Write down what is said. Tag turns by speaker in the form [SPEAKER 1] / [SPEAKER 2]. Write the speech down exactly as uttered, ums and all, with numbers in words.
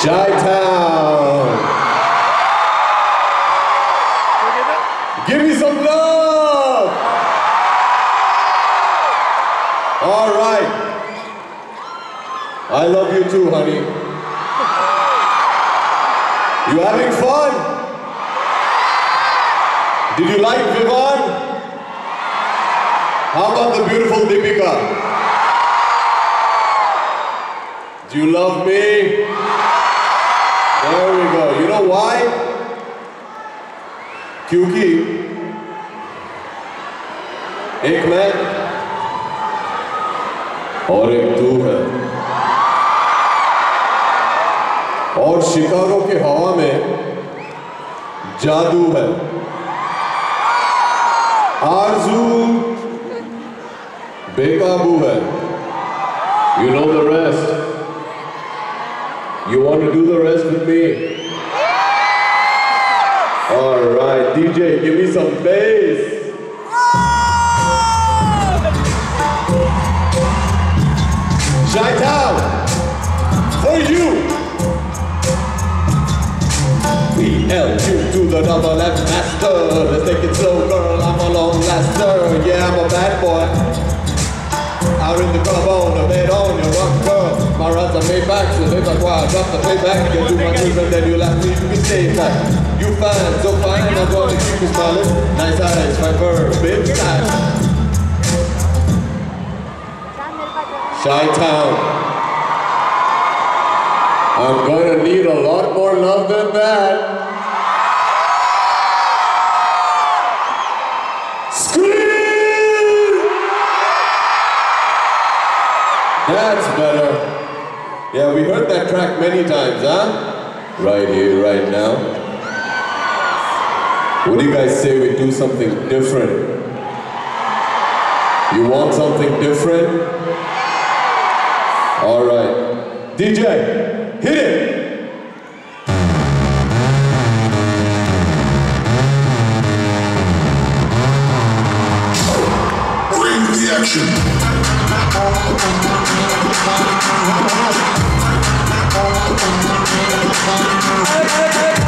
[SPEAKER 1] Chi-Town. Give me some love. All right. I love you too, honey. You having fun? Did you like Vivaan? How about the beautiful Deepika? Do you love me? There we go. You know why? क्योंकि एक मैं और एक तू है और Chicago के हवा में जादू है आरज़ू बेकाबू है You know the rest. You want to do the rest with me? All right, D J, give me some bass. Chi-Town, for you. P L Q to the double F master. Let's take it slow, girl, I'm a long laster. Yeah, I'm a bad boy. Out in the club on the bed on your rock girl. My runs are made back, so if I go out, drop the payback. You do my move and then you like me, you can stay back. You fine, so fine, I'm gonna keep you smiling. Nice eyes, my bird, big time. Chi-Town. I'm gonna need a lot more love than that. Scream! That's better. Yeah, we heard that track many times, huh? Right here, right now. What do you guys say we do something different? You want something different? All right. D J, hit it!
[SPEAKER 2] Bring the action. Hey, hey, hey.